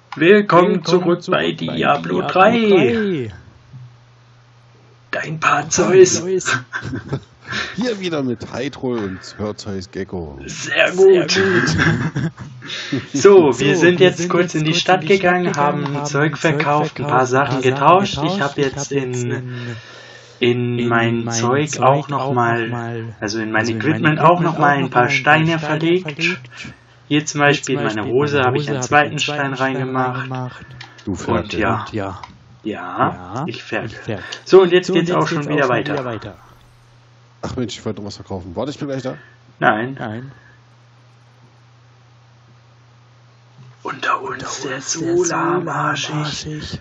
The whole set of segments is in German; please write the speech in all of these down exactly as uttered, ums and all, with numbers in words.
Willkommen, Willkommen zurück, zurück bei Diablo drei. Dein Part Zeus. Hier wieder mit Hydrol und Hörzeus Gecko. Sehr gut. Sehr gut. So, wir so, sind wir jetzt sind kurz jetzt in die Stadt, in die Stadt gegangen, gegangen, haben Zeug verkauft, ein paar Sachen getauscht. getauscht. Ich habe jetzt, hab jetzt in, in, in mein, mein Zeug, Zeug auch nochmal, noch mal, also in mein also Equipment in auch nochmal ein paar Steine, Steine verlegt. verlegt. Hier zum Beispiel, Hier zum Beispiel meine Hose, Hose habe ich einen zweiten Stein reingemacht. reingemacht. Du fährst, und ja, und ja. Ja, ja, ich fertig. So, und jetzt so, geht's und jetzt auch schon wieder, auch weiter. wieder weiter. Ach Mensch, ich wollte noch was verkaufen. Warte, ich bin gleich da. Nein. Nein. Unter uns, Unter uns der Zula marschig.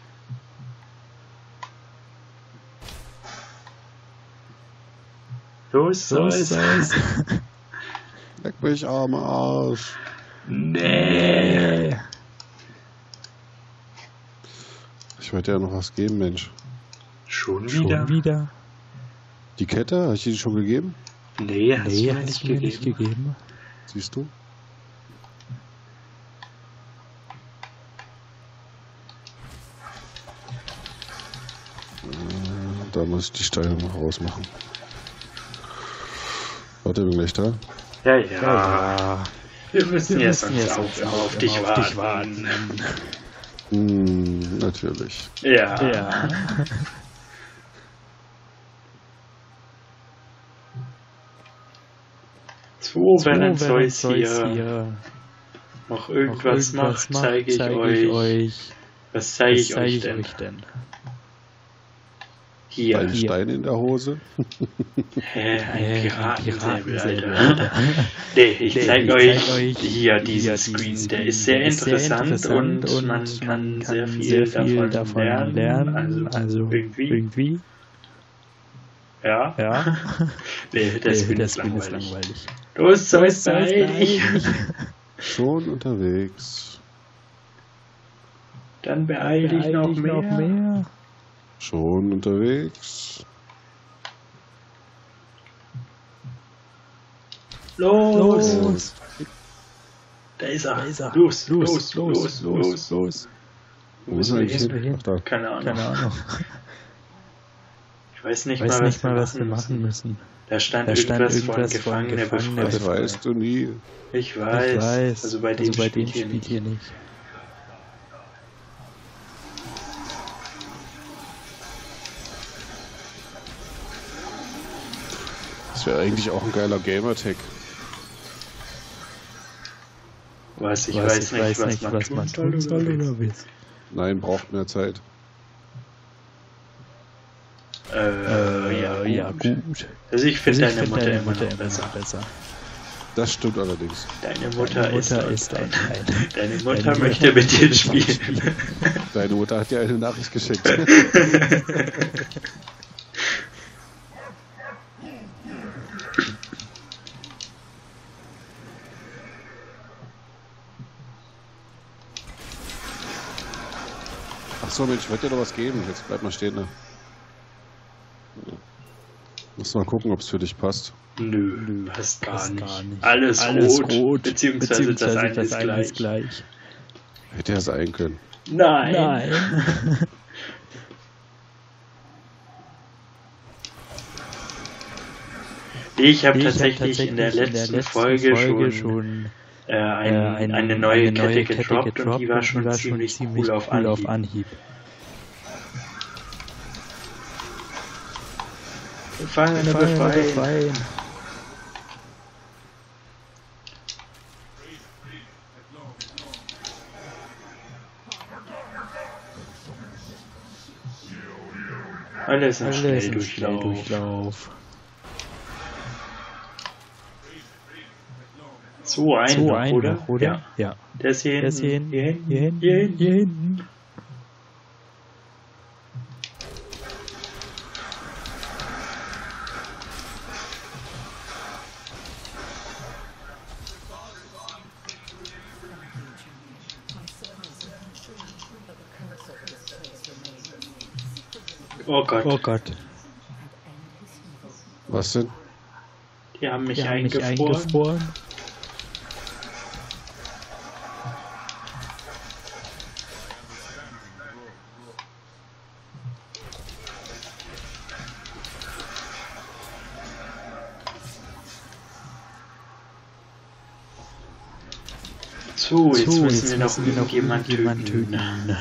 Los, los, los. Leck mich, armer Arsch. Nee. Ich wollte ja noch was geben, Mensch. Schon wieder? Schon wieder? Die Kette, habe ich die schon gegeben? Nee, hast nee, du mir hast nicht, mir gegeben. nicht gegeben. Siehst du? Da muss ich die Steine noch rausmachen. Warte, bin gleich da. Ja, ja. ja. Wir müssen Wir jetzt, müssen jetzt auf, auf, auf dich auf warten. warten. Hm, natürlich. Ja. ja. So, wenn Zeus hier, hier noch irgendwas, noch irgendwas macht, zeige ich, zeig ich euch. euch. Was zeige ich, zeig ich, euch, euch denn? Hier. Ein Stein in der Hose? Hä, ein Piratensäbel, Alter. Nee, ich nee, zeige euch, euch hier diesen Screen. Der ist sehr interessant, interessant und, und man kann, kann sehr viel, sehr viel davon, davon lernen. lernen. Also, also irgendwie. irgendwie. Ja? Ja. Nee, das nee, ist langweilig. langweilig. Los, Zeus, beeil dich. Schon unterwegs. Dann beeil dich noch, dich mehr. noch mehr. Schon unterwegs. Los! los. Da ist er. Da ist er. Los, los, los, los, los, los. los. Wo müssen wir hin? hin? Ach, da. Keine Ahnung. Keine Ahnung. Ich weiß nicht, weiß mal, nicht was, mal, was wir machen müssen. Da stand, da stand irgendwas, irgendwas von Gefangene befreien. Das weißt du nie. Ich weiß. Ich weiß. Also bei dem also bei spielt, spielt hier nicht. Hier nicht. Das wäre eigentlich auch ein geiler Gamertag. Was? Ich was, weiß ich nicht, weiß was, nicht, man, was tun man soll, tun soll oder will. Nein, braucht mehr Zeit. Äh, äh ja, ja, gut. Also ich finde also deine find Mutter deine immer Mutter noch besser. besser. Das stimmt allerdings. Deine Mutter, deine Mutter ist, ist ein Nein. Deine Mutter deine möchte Mutter mit dir spielen. Deine Mutter hat dir eine Nachricht geschickt. Achso, Mensch, ich wollte dir doch was geben. Jetzt bleib mal stehen. Ne? Muss mal gucken, ob es für dich passt. Nö, Nö passt gar, passt nicht. gar nicht. Alles, Alles rot, rot, beziehungsweise, beziehungsweise das eine das ist, eine gleich. ist gleich. Hätte er sein können. Nein. Nein. Ich habe tatsächlich, hab tatsächlich in der letzten, in der letzten Folge, Folge schon, schon äh, ein, äh, ein, eine neue, eine neue Kette, Kette gedroppt, gedroppt und die war schon, die war ziemlich, schon ziemlich cool, auf, cool Anhieb. auf Anhieb. Gefangene befreien. befreien. Alles im Schnelldurchlauf. So einfach, so einfach oder? oder? Ja. ja. Der ist hier hinten. Hier hinten. Hier hinten. Hier hinten. Hier hinten. Hier hinten. Oh Gott. Oh Gott. Was denn? Die haben mich, Die haben mich eingefroren. eingefroren. So, jetzt So, müssen jetzt wir noch müssen wir noch irgendjemand irgendjemanden töten. töten.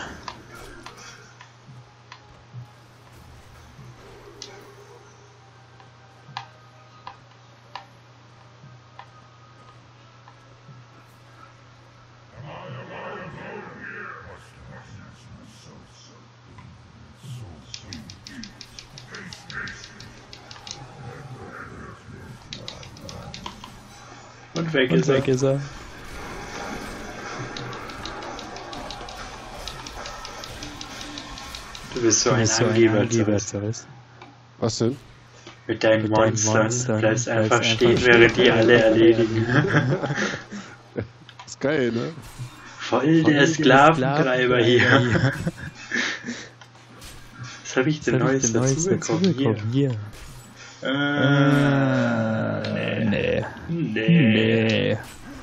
Und weg Und ist er. weg ist er. Du bist so Du ein bist so ein Angeber, Angeber, Zeus. Zeus. Was denn? Mit deinen Mit deinen Monstern. Monstern Bleibst einfach bleibst stehen, einfach während stehen, die alle während die erledigen. Ist geil, ne? Voll der Sklaventreiber hier. hier. Was habe ich denn Was hab ich Neues denn Neues dazu bekommen? Hier. dazubekommen? Hier. Äh, nee. nee. Nee.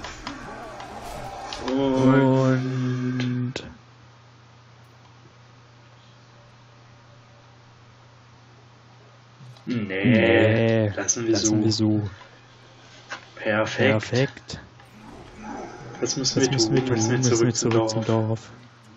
Und Und... nee. Nee. Lassen wir Lassen wir so. so. Perfekt. Perfekt. Was müssen Was wir müssen tun? wir tun? Müssen wir Müssen zurück, wir zurück zum zum Dorf. Dorf.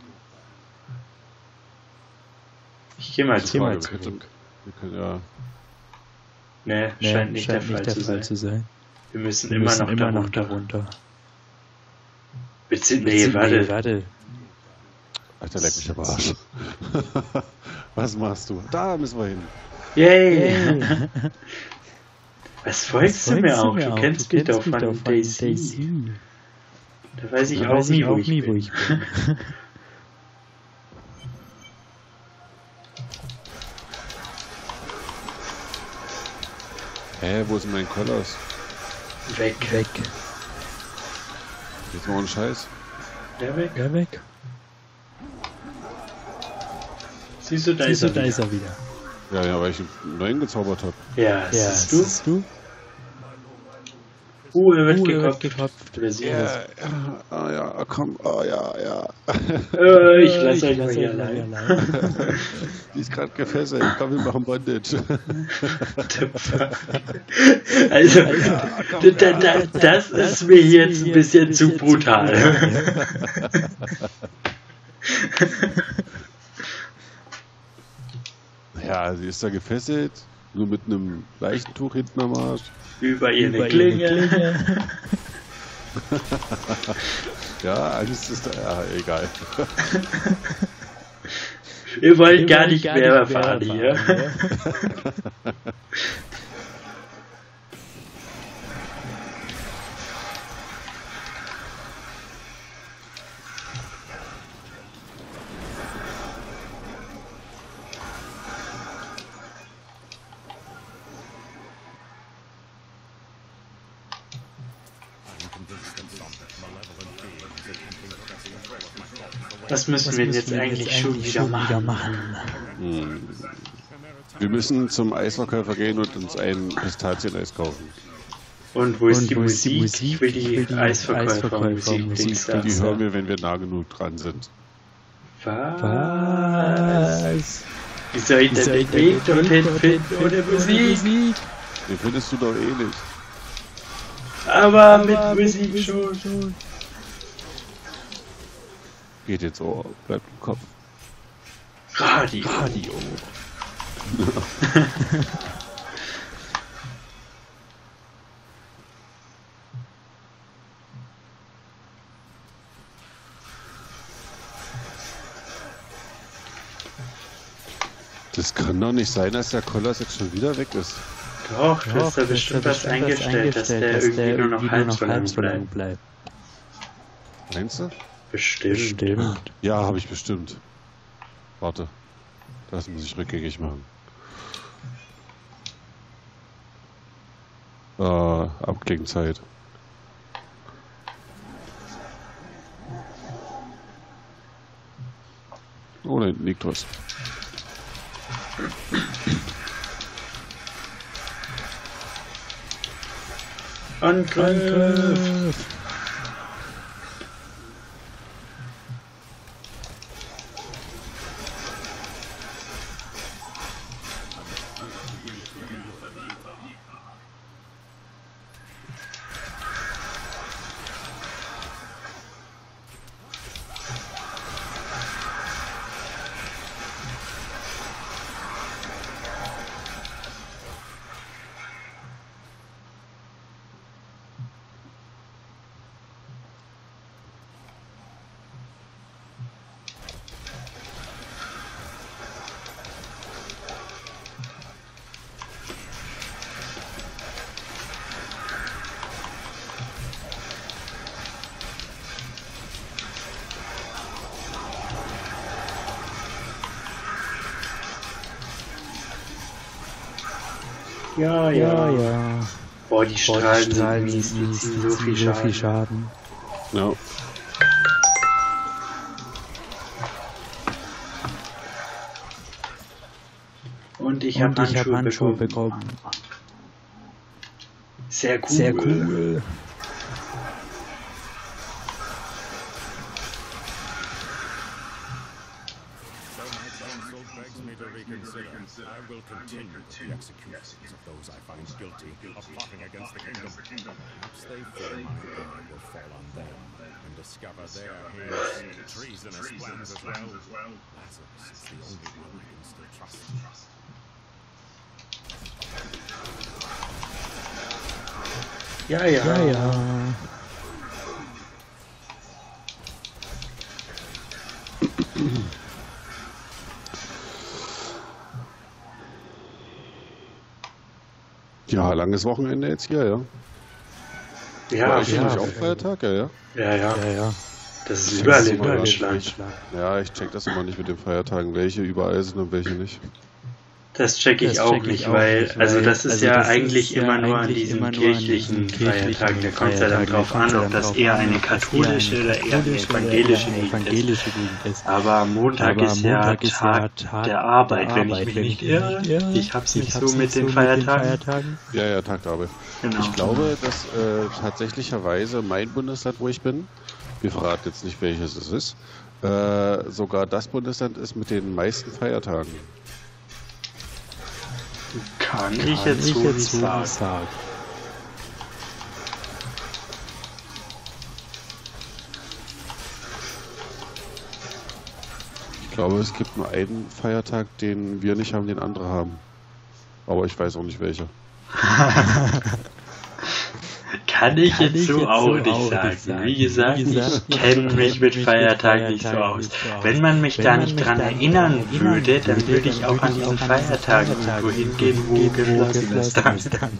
Ich geh mal Ich geh zurück. mal Wir können, wir können ja. Nee, Nee, scheint nicht der scheint Fall, zu, sein. zu sein. Wir müssen Wir immer müssen noch immer noch darunter. darunter. Bezieh nee, warte. Nee, warte. Alter, leck mich am Arsch. Was machst du? Da müssen wir hin. Yay! Hey. Was folgst du mir auch? Du kennst mich doch von Daisy. Daisy. Da weiß ich Da auch weiß nie, ich wo auch ich nie, wo bin. ich bin. Hä, wo ist mein Kollers? Weg. Weg. Jetzt mal ohne Scheiß. Ja, weg. Ja, weg. Siehst du, da Siehst ist du, er da ist wieder. er wieder. Ja, ja, weil ich einen neuen gezaubert habe. Ja, Ja, siehst du? siehst du? Uh, er wird Uh, er wird gekopft. gekopft. Oder sie Ja, das. ja, ah ja, komm, ah ja, ja. Äh, ich lass Ich euch mal lass hier euch mal allein. allein. Die ist gerade gefesselt. Komm, wir machen Bondage. Also, da, da, da, das ist mir jetzt ein bisschen zu brutal. Ja, sie ist da gefesselt. Nur mit einem Leichentuch hinten am Arsch. Über ihre Über Klinge. ihre Klinge. Ja, Angst ist da. Ja, egal. Ihr wollt Wir gar wollen nicht gar mehr nicht mehr erfahren hier. erfahren, Was müssen Was wir müssen jetzt wir eigentlich jetzt schon eigentlich wieder schon wieder machen? machen? Hm. Wir müssen zum Eisverkäufer gehen und uns ein Pistazieneis kaufen. Und wo ist, Und die, wo ist Musik? die Musik? Ich will die, Ich will die Eisverkäufer-Musik. Eisverkäufer-Musik. Dings da. Ja. Die hören wir, wenn wir nah genug dran sind. Was? Was? Wie soll ich denn Soll ich den denn Weg den dorthin Weg finden ohne Musik? Den findest du doch eh nicht. Aber mit Musik schon. Geht jetzt Ohr, bleibt im Kopf. Radio. Radio. Das kann doch nicht sein, dass der Kollers jetzt schon wieder weg ist. Doch, du hast da Doch, bestimmt da was eingestellt, dass der dass irgendwie nur noch irgendwie halb so lang lang bleibt. bleibt. Meinst du? Bestimmt. Stimmt. Ja, habe ich bestimmt. Warte. Das muss ich rückgängig machen. Äh, Abklingzeit. Oh, da hinten liegt was. Angriff. Ja, Ja, ja. ja. Boah, die Boah, Strahlen die Strahlen sind mies, sind die mies, ziehen die so ziehen viel so viel Schaden. Schaden. Ja. Und ich habe Und ich habe Handschuhe Handschuhe bekommen. bekommen. Sehr cool. Sehr cool. So my counsel begs me to reconsider. I will continue the executions of those I find guilty of plotting against the kingdom. Perhaps they fear my eye will fall on them and discover their heinous, treasonous plans as well. Lazarus is the only one I can still trust. Ja, ja. Ja, ja. Ja, langes Wochenende jetzt hier, ja. Ja, War ich ja. nicht auch Feiertag, ja, ja. ja, ja. Ja, ja. Das ist Ich überall check's in immer Deutschland. Ja, ich check das immer nicht mit den Feiertagen, welche überall sind und welche nicht. Das check ich Das auch check ich nicht, auch weil, nicht, also weil- das ist also ja das ist eigentlich ja immer nur an eigentlich diesen immer nur an kirchlichen diesen kirchlichen Feiertagen. Da kommt es ja dann Feiertagen. drauf Da kommt's an, ja ob dann das drauf eher an, eine ob das eher katholische eine oder eher eine katholische oder evangelische eher eine Gegend ist. evangelische Gegend ist. Aber Montag Aber ist ja Montag ist ja Tag Tag der Arbeit, der wenn ich Arbeit, mich wenn nicht ich mich irre. nicht irre. Ich hab's nicht Ich so hab's mit nicht den so Feiertagen. Feiertagen. Ja, ja, Tag der Arbeit. Genau. Ich glaube, dass äh, tatsächlicherweise mein Bundesland, wo ich bin, wir verraten jetzt nicht, welches es ist, äh, sogar das Bundesland ist mit den meisten Feiertagen. Kann Kann ich jetzt ich so jetzt nicht so sagen. nicht sagen. Ich glaube, es gibt nur einen Feiertag, den wir nicht haben, den andere haben. Aber ich weiß auch nicht welcher. Kann ich Kann jetzt ich so jetzt auch so nicht auch sagen. nicht sagen. Wie gesagt, Wie gesagt, ich kenne mich mit mich Feiertagen mit nicht so Feiertagen aus. nicht so aus. Wenn man mich Wenn da man nicht mich dran da erinnern erinnern würde, dann würde, würde ich dann auch würde an ich diesen auch an diesen Feiertagen Feiertagen irgendwo hingehen, wo geschlossen ist dann.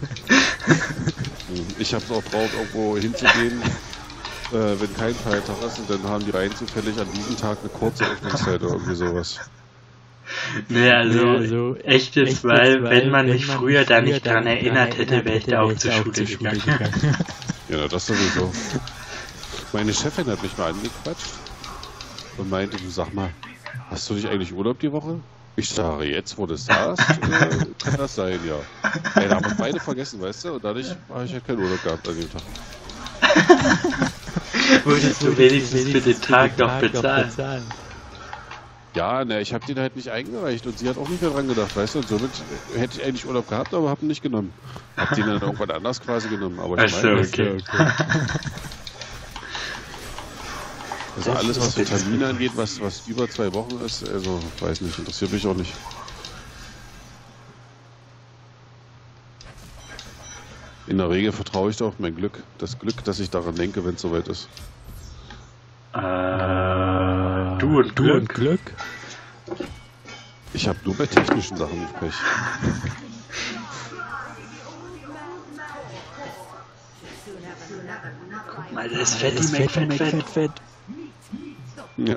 Ich habe es auch drauf, irgendwo hinzugehen, äh, wenn kein Feiertag ist, und dann haben die rein zufällig an diesem Tag eine kurze Öffnungszeit oder irgendwie sowas. Nee, also, Nee, also echt jetzt, echt weil, jetzt, weil wenn man wenn mich man früher mich da früher nicht da dran nicht dran erinnert hätte, erinnert wäre ich hätte, da auch wäre ich zur da auch Schule zur Schule gegangen. gegangen. Ja, das sowieso. Meine Chefin hat mich mal angequatscht und meinte, du sag mal, hast du nicht eigentlich Urlaub die Woche? Ich sage, jetzt wo du es sagst, äh, kann das sein, ja. Ey, da haben wir beide vergessen, weißt du, und dadurch habe ich ja keinen Urlaub gehabt an dem Tag. Würdest du wenigstens für den Tag noch bezahlen? Ja, ne, ich habe den halt nicht eingereicht und sie hat auch nicht mehr dran gedacht, weißt du, und somit hätte ich eigentlich Urlaub gehabt, aber habe ihn nicht genommen. Hab den dann irgendwann anders quasi genommen, aber ich Ach so, meine, okay. also alles, was für Termine angeht, was, was über zwei Wochen ist, also, weiß nicht, interessiert mich auch nicht. In der Regel vertraue ich doch auf mein Glück, das Glück, dass ich daran denke, wenn es soweit ist. Äh, du und Du Glück? und Glück? Ich habe nur bei technischen Sachen nicht Pech. Guck mal, das ist Fetti Das Fett, McFett, Fett, Fett. Fett. Ja.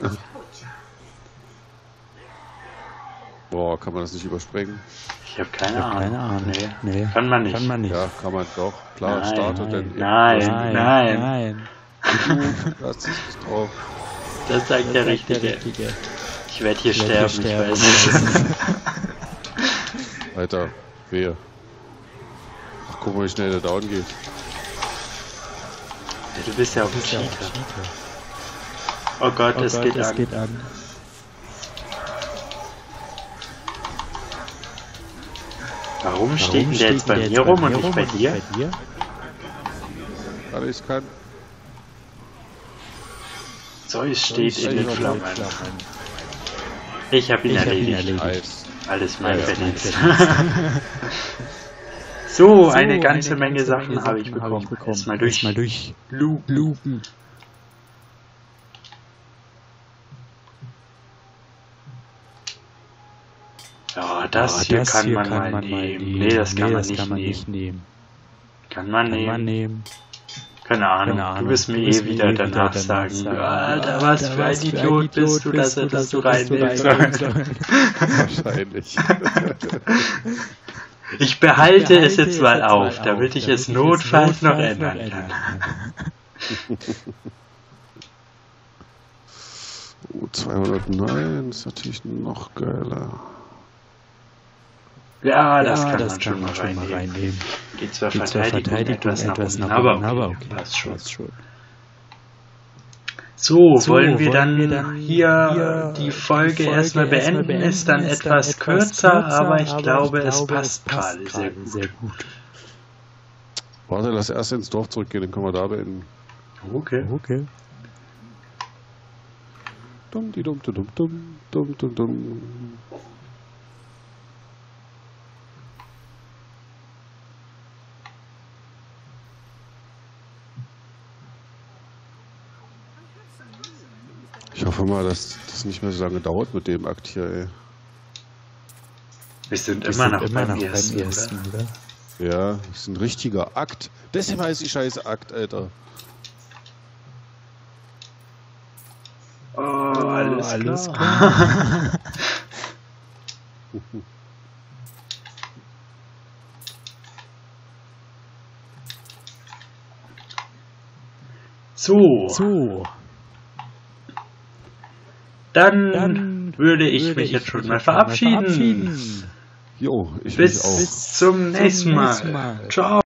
Boah, kann man das nicht überspringen? Ich habe keine, Ich hab keine Ahnung. Ahnung. Nee. Nee. Kann man nicht. Kann man nicht. Ja, kann man doch. Klar, Nein, Start und dann... nein, Ja, nein. nein. Da hast du nicht drauf. Das sagt der Der Richtige. Richtige. Ich werde hier Ich werd sterben, hier ich sterben, weiß es. Alter, wehe. Ach, guck mal, wie schnell der down geht. Du bist ja auch ein Das ist ja auch Cheater. Cheater. Oh Gott, Oh es Gott, geht es an. geht an. Warum steht denn der jetzt bei der mir rum und nicht bei dir? Bei dir? Weil ich es kann. Zeus steht in den Zeus Flammen. Flammen. Ich habe ihn Ich hab ihn erledigt. erledigt. Eis. Alles mein Ja, ja. Verdienst. So, So, eine ganze Menge ganze Sachen Menge habe ich Sachen bekommen. hab ich Erstmal durch. Erstmal durch Lupen. Lupen. Ja, das Ah, hier das kann hier man kann mal man mal nehmen. nehmen. Nee, das kann Nee, man das nicht kann man nehmen. nicht nehmen. Kann man Kann man nehmen. nehmen. Keine Ahnung. Keine Ahnung. Du wirst mir Du wirst eh mir wieder eh wieder danach danach sagen, sagen, Alter, was für ein Idiot bist du, dass hättest du dass reinnehmen reinnehmen sollen. sollen. Wahrscheinlich. Ich behalte es jetzt mal auf, damit ich es notfalls noch ändern kann. Oh, zweihundertneun ist natürlich noch geiler. Ja, das Ja, kann das man kann schon mal man schon mal reinnehmen. reinnehmen. Geht zwar Geht zwar Verteidigung Verteidigung etwas nach etwas unten, nach aber unten, okay, aber okay, passt schon. passt schon. So, So, wollen wir wollen dann, wir dann hier hier die Folge, die Folge erstmal beenden, erstmal ist dann beenden, ist dann etwas etwas kürzer, kürzer, aber ich aber glaube, ich es glaube, passt es passt gerade sehr gerade gut. sehr gut. Warte, lass erst ins Dorf zurückgehen, dann können wir da beenden. Okay. Okay. Dumm, die dumm, dumm, dumm, dumm, dumm, dumm. Ich hoffe mal, dass das nicht mehr so lange dauert mit dem Akt hier, ey. Wir sind Wir immer sind noch immer beim noch ersten, beim ersten, oder? oder? Ja, das ist ein richtiger Akt. Deshalb heißt die scheiße Akt, Alter. Oh, alles, alles klar. So, So, dann, dann würde ich würde mich ich jetzt schon mich mal jetzt schon mal verabschieden. verabschieden. Jo, ich Bis mich auch. zum nächsten nächsten Mal. Mal. Ciao.